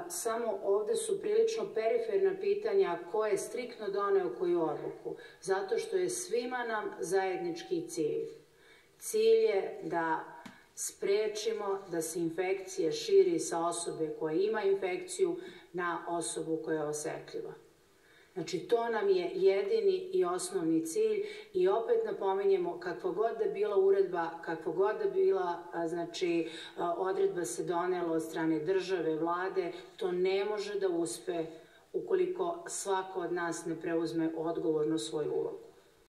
samo ovde su prilično periferna pitanja ko je striktno doneo koju odluku, zato što je svima nam zajednički cilj. Cilj je da sprečimo da se infekcija širi sa osobe koja ima infekciju na osobu koja je osetljiva. Znači, to nam je jedini i osnovni cilj i opet napominjemo kakva god da bila uredba, kakva god da bila odredba se donela od strane države, vlade, to ne može da uspe ukoliko svako od nas ne preuzme odgovorno svoju ulogu.